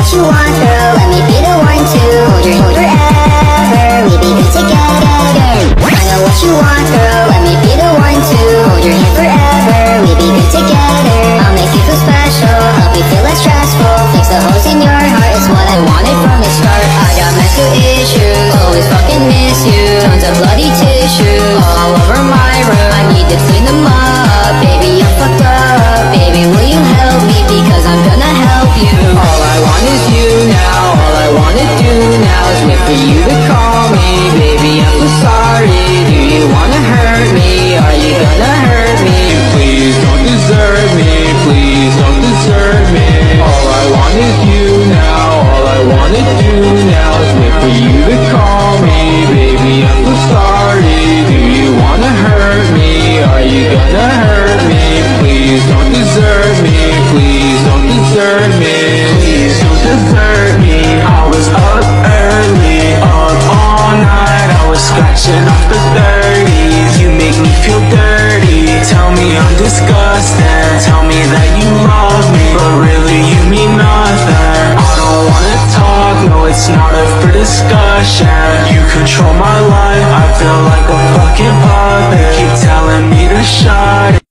what you want, girl, let me be the one to hold your hand forever, we be good together. I know what you want, girl, let me be the one to hold your hand forever, we be good together. I'll make you feel special, help you feel less stressful, fix the holes in your heart, it's what I wanted from the start. I got mental issues, always fucking miss you, tons of bloody tissues all over my room, I need to clean them up. Baby, I'm fucked up, baby, will you help me, because I'm gonna help you. All I want is you now, all I wanna do now is wait for you to call me. Baby, I'm so sorry, do you wanna hurt me, are you gonna hurt me? Please don't desert me, please don't desert me. All I want is you now, all I wanna do now is wait for you to call me. Baby, I'm so sorry, do you wanna hurt me, are you gonna hurt me? Please don't desert me, please don't desert me. Please don't desert me. I was up early, up all night, I was scratching off the 30s. You make me feel dirty, tell me I'm disgusting, tell me that you love me, but really you mean nothing. I don't wanna talk, no it's not up for discussion. You control my life, I feel like a fucking puppet, keep telling me to shut it.